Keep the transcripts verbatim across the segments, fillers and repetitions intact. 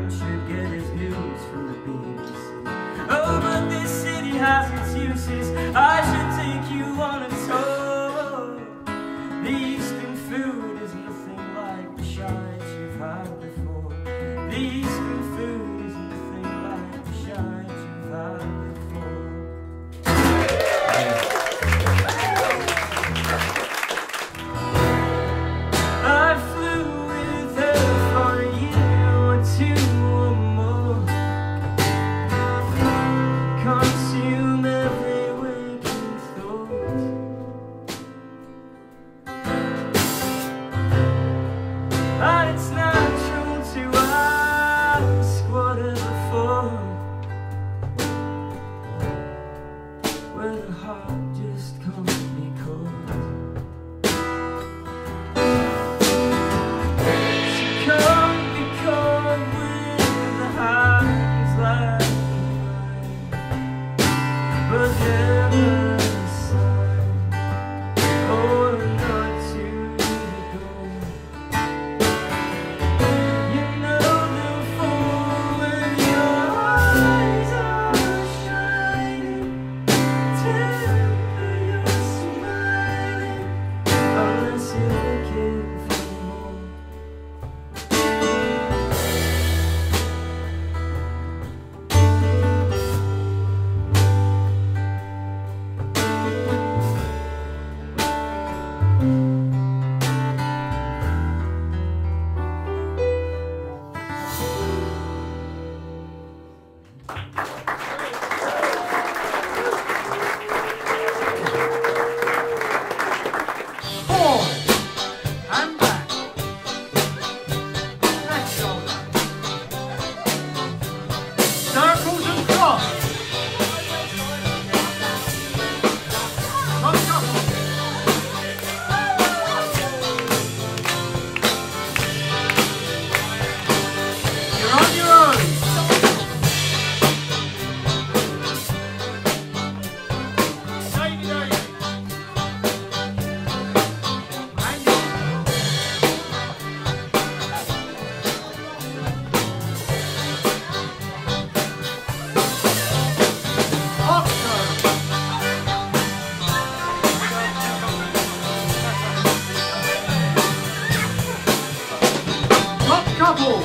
man should get his news from the B B C. Oh, but this city has its uses. I should take you on a tour. The Eastern food is nothing like the shite you've had before. The Eastern food is nothing like the shite you've had before. I flew with her for a year or two or more. Consume every waking thought. And it's natural to ask whatever for, where the heart just can't be caught. She can't be caught with the hands like mine, but never a sign or not to go. You know they'll fall when your eyes are shining. Temper your smiling, unless you're looking for more. Forward and back. Left shoulder. Circles and cross. Front couple. You're on your own. Davey, Davey. Hang on. Oscar. Top couple.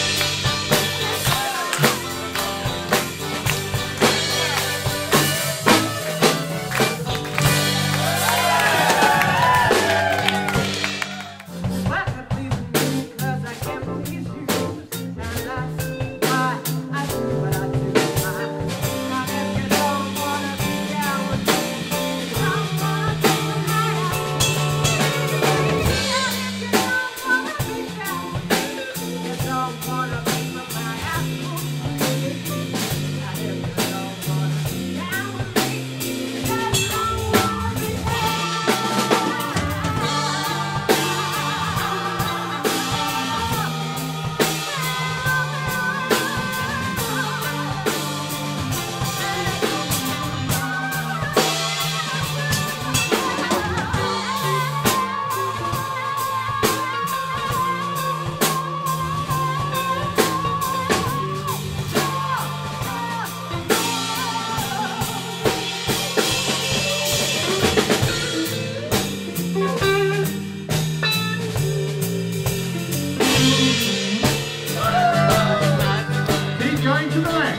Keep going to the left.